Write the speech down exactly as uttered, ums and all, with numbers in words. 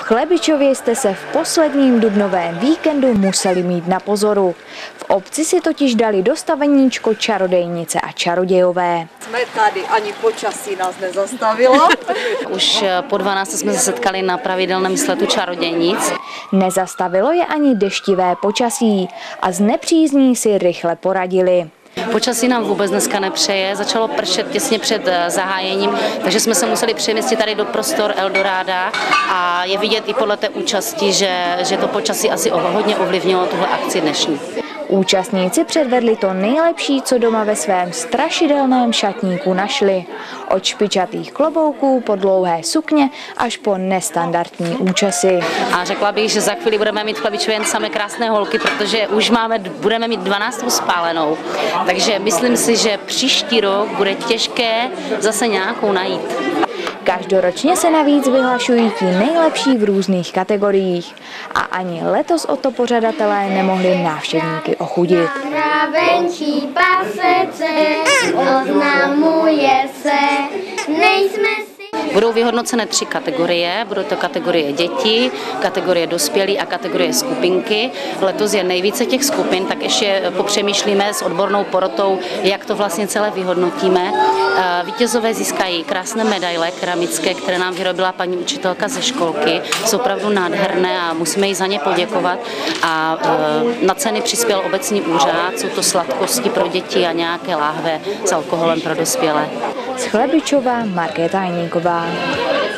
Chlebičově jste se v posledním dubnovém víkendu museli mít na pozoru. V obci si totiž dali do staveníčko čarodejnice a čarodějové. Jsme tady, ani počasí nás nezastavilo. Už po dvanácté jsme se setkali na pravidelném sletu čarodějnic. Nezastavilo je ani deštivé počasí a z nepřízní si rychle poradili. Počasí nám vůbec dneska nepřeje, začalo pršet těsně před zahájením, takže jsme se museli přemístit tady do prostor Eldoráda a je vidět i podle té účasti, že, že to počasí asi hodně ovlivnilo tuhle akci dnešní. Účastníci předvedli to nejlepší, co doma ve svém strašidelném šatníku našli. Od špičatých klobouků po dlouhé sukně až po nestandardní účesy. A řekla bych, že za chvíli budeme mít v Chlebičově jen samé krásné holky, protože už máme, budeme mít dvanáctou spálenou. Takže myslím si, že příští rok bude těžké zase nějakou najít. Každoročně se navíc vyhlašují ti nejlepší v různých kategoriích. A ani letos o to pořadatelé nemohli návštěvníky ochudit. Mravenčí pasece oznamuje se, nejsme si... Budou vyhodnocené tři kategorie. Budou to kategorie děti, kategorie dospělí a kategorie skupinky. Letos je nejvíce těch skupin, tak ještě popřemýšlíme s odbornou porotou, jak to vlastně celé vyhodnotíme. Vítězové získají krásné medaile keramické, které nám vyrobila paní učitelka ze školky. Jsou opravdu nádherné a musíme jí za ně poděkovat. A na ceny přispěl obecní úřad, jsou to sladkosti pro děti a nějaké láhve s alkoholem pro dospělé. Z Chlebičova Markéta Hajníková.